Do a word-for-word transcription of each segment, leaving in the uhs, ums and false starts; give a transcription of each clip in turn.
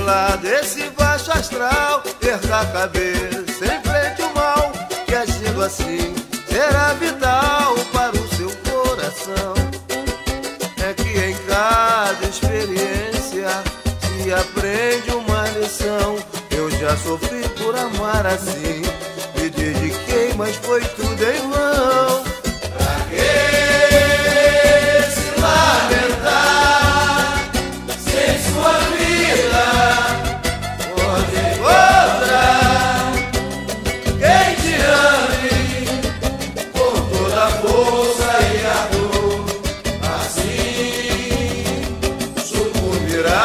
lado esse baixo astral, perca a cabeça, enfrente o mal, que agindo assim será vital para o seu coração. É que em cada experiência se aprende uma lição. Eu já sofri por amar assim, me dediquei, mas foi tudo em vão. Pra que se lamentar sem sua vida? Pode encontrar quem te ame com toda a força e a dor. Assim sucumbirá.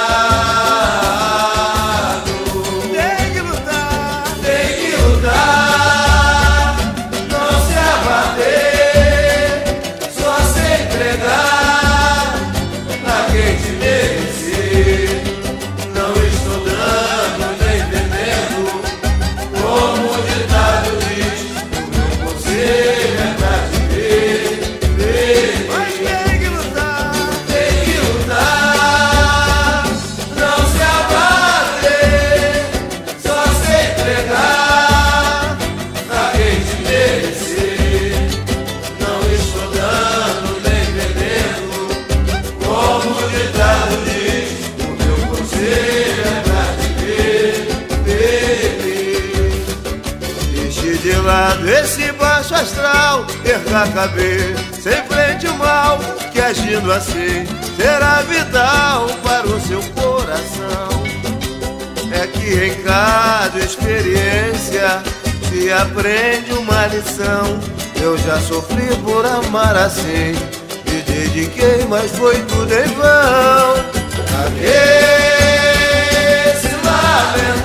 De lado esse baixo astral, perca a cabeça, enfrente o mal, que agindo assim será vital para o seu coração. É que em cada experiência se aprende uma lição. Eu já sofri por amar assim, me dediquei, mas foi tudo em vão. Pra que se lamentar